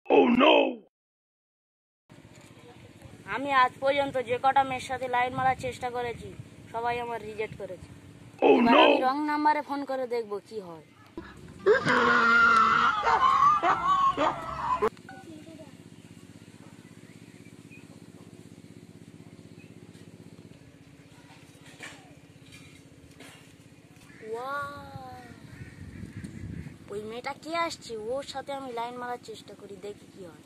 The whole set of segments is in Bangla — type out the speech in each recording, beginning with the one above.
আমি আজ পর্যন্ত যে কটা মেয়ের সাথে লাইন মারার চেষ্টা করেছি সবাই আমার রিজেক্ট করেছে। এবার আমি রং নাম্বারে ফোন করে দেখবো কি হয়। ওই মেয়েটা কে আসছে, ওর সাথে আমি লাইন মারার চেষ্টা করি, দেখি কি হয়।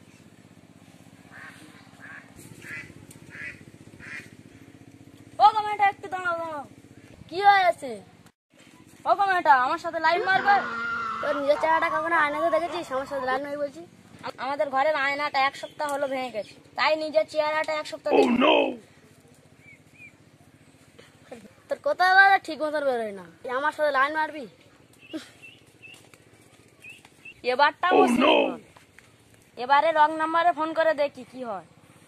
ও মেয়েটা একটু দাঁড়াও। কি হয়েছে? ও মেয়েটা আমার সাথে লাইন মারবে? তোর নিজের চেহারাটা কখনো আয়নাতে দেখেছিস? আমার সাথে লাইন মারবি বলছি? আমাদের ঘরের আয়নাটা এক সপ্তাহ হলো ভেঙে গেছে, তাই নিজের চেহারাটা এক সপ্তাহ তোর কথা ঠিক মতো বেরোয় না, আমার সাথে লাইন মারবি? এবারটা এবারে রং নাম্বারে ফোন করে দেখি কি হয়।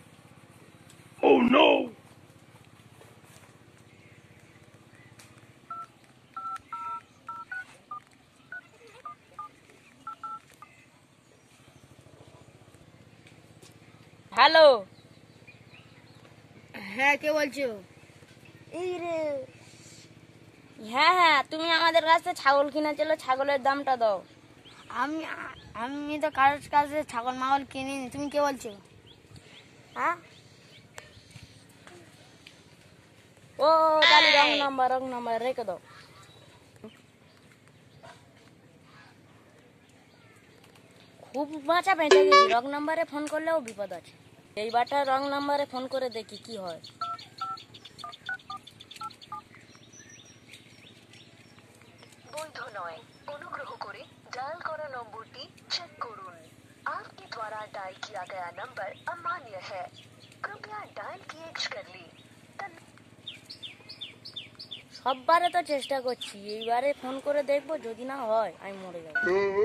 হ্যালো, হ্যাঁ কে বলছো? এই রে, হ্যাঁ তুমি আমাদের কাছে ছাগল কিনেছিল, ছাগলের দামটা দাও। আমি তো কারোর কাছে ছাগল মাগল কিনিনি, তুমি কে বলছো? হ্যাঁ, ও তাহলে রং নাম্বার রেখে দাও। খুব বাঁচা বেঁচে গেছি, রং নাম্বারে ফোন করলেও বিপদ আছে। এইবারটা রং নাম্বারে ফোন করে দেখি কি হয়। বৈধ নয়, অনুগ্রহ করে ডায়াল করা নম্বরটি চেক করুন। आपके द्वारा डायल किया गया नंबर अमान्य है, कृपया डायल किए कर ली। সববারে তো চেষ্টা করছি, এইবারে ফোন করে দেখবো, যদি না হয় আমি মরে যাবো।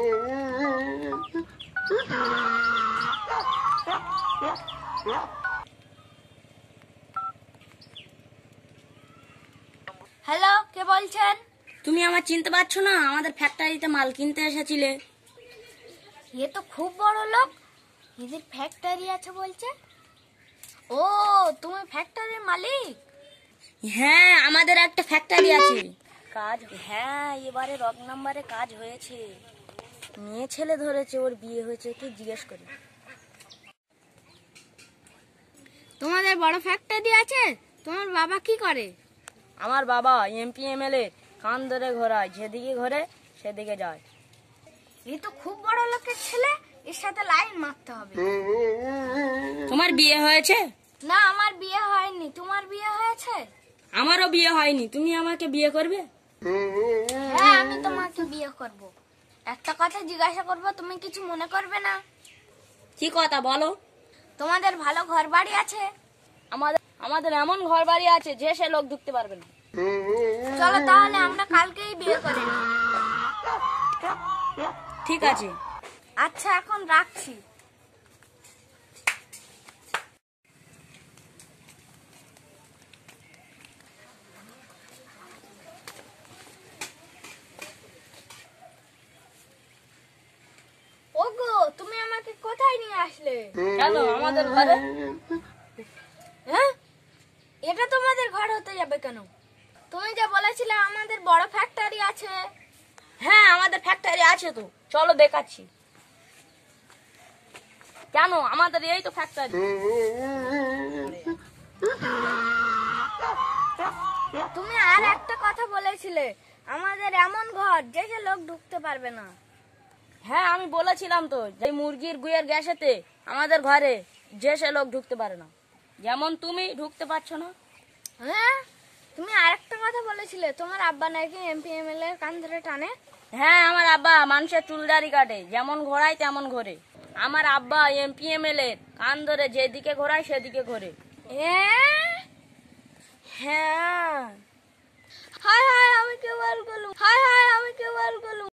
হ্যালো, কে বলছেন? তুমি আমার চিনতে পারছো না? আমাদের ফ্যাক্টরিতে মাল কিনতে এসেছিলে। এ তো খুব বড় লোক, এদের ফ্যাক্টরি আছে বলছে। ও, তুমি ফ্যাক্টরির মালিক? হ্যাঁ, আমাদের একটা ফ্যাক্টরি আছে। কাজ, হ্যাঁ এবারে রং নাম্বারে কাজ হয়েছে। মেয়ে ছেলে ধরেছে, ওর বিয়ে হয়েছে, কি জিজ্ঞেস করি। তোমাদের বড় ফ্যাক্টরি আছে? তোমার বাবা কি করে? আমার বাবা এমপি এমএলএ কান ধরে ঘোরায়, যেদিকে ঘোরে সেদিকে যায়। এই তো খুব বড় লোকের ছেলে, এর সাথে লাইন মারতে হবে। তোমার বিয়ে হয়েছে? না, আমার বিয়ে হয়নি। তোমার বিয়ে হয়েছে? আমারও বিয়ে হয়নি। তুমি আমাকে বিয়ে করবে? হ্যাঁ, আমি তোমাকে বিয়ে করব। একটা কথা জিজ্ঞাসা করব, তুমি কিছু মনে করবে না? কি কথা বলো। তোমাদের ভালো ঘর বাড়ি আছে? আমাদের এমন ঘর বাড়ি আছে যে সে লোক ঢুকতে পারবে না। চলো তাহলে আমরা কালকেই বিয়ে করে নিই। ঠিক আছে। আচ্ছা, এখন রাখছি। ওগো, তুমি আমাকে কোথায় নিয়ে আসলে? কেন, আমাদের ঘরে? হ্যাঁ, এটা তোমাদের ঘর হতে যাবে কেন? তুমি যে বলেছিলে আমাদের বড় ফ্যাক্টরি আছে। হ্যাঁ, আমাদের ফ্যাক্টরি আছে তো, চলো দেখাচ্ছি। কেন, আমাদের এই তো ফ্যাক্টরি। তুমি আর একটা কথা বলেছিলে, আমাদের এমন ঘর যে সে লোক ঢুকতে পারবে না। হ্যাঁ, আমি বলেছিলাম তো, যে মুরগির গুয়ের গ্যাসেতে আমাদের ঘরে যে সে লোক ঢুকতে পারে না, যেমন তুমি ঢুকতে পারছো না। হ্যাঁ, তুমি আর একটা কথা বলেছিলে, তোমার আব্বা নাকি এমপি এমএলএ কান ধরে টানে। হ্যাঁ, আমার আব্বা মানুষের চুলদারি কাটে, যেমন ঘোরায় তেমন ঘোরে। আমার আব্বা এমপি এমএলএ কান ধরে যেদিকে ঘোরায় সেদিকে ঘোরে। হ্যাঁ, হায় হায় আমি কেবল গেলুম, হায় হায় আমি কেবল গেলুম।